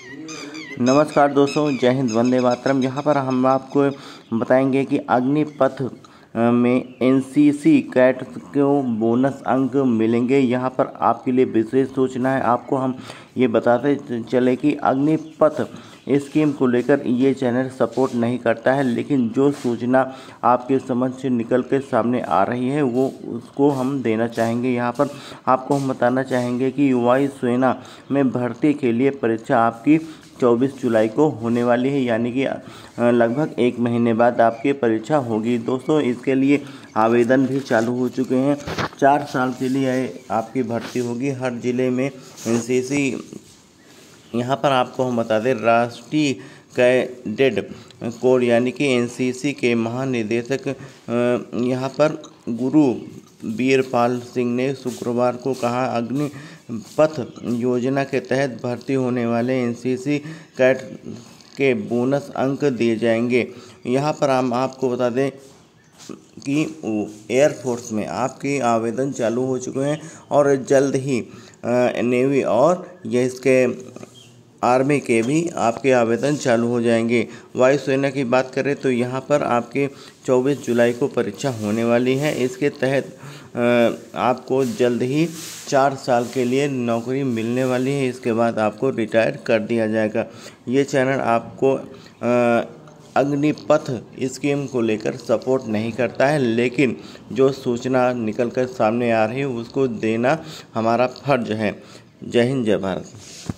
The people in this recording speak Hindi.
नमस्कार दोस्तों, जय हिंद, वंदे मातरम। यहाँ पर हम आपको बताएंगे कि अग्निपथ में एनसीसी कैट को बोनस अंक मिलेंगे। यहाँ पर आपके लिए विशेष सूचना है। आपको हम ये बताते चले कि अग्निपथ स्कीम को लेकर ये चैनल सपोर्ट नहीं करता है, लेकिन जो सूचना आपके समझ से निकल के सामने आ रही है वो उसको हम देना चाहेंगे। यहाँ पर आपको हम बताना चाहेंगे कि वायु सेना में भर्ती के लिए परीक्षा आपकी 24 जुलाई को होने वाली है, यानी कि लगभग 1 महीने बाद आपकी परीक्षा होगी। दोस्तों, इसके लिए आवेदन भी चालू हो चुके हैं। 4 साल के लिए आपकी भर्ती होगी हर जिले में एनसीसी। यहाँ पर आपको हम बता दें, राष्ट्रीय कैडेट कोर यानी कि एनसीसी के महानिदेशक यहाँ पर गुरु वीरपाल सिंह ने शुक्रवार को कहा, अग्निपथ योजना के तहत भर्ती होने वाले एनसीसी कैट के बोनस अंक दिए जाएंगे। यहाँ पर हम आपको बता दें कि एयरफोर्स में आपके आवेदन चालू हो चुके हैं और जल्द ही नेवी और इसके आर्मी के भी आपके आवेदन चालू हो जाएंगे। वायुसेना की बात करें तो यहाँ पर आपके 24 जुलाई को परीक्षा होने वाली है। इसके तहत आपको जल्द ही 4 साल के लिए नौकरी मिलने वाली है। इसके बाद आपको रिटायर कर दिया जाएगा। ये चैनल आपको अग्निपथ स्कीम को लेकर सपोर्ट नहीं करता है, लेकिन जो सूचना निकल कर सामने आ रही है उसको देना हमारा फर्ज है। जय हिंद, जय भारत।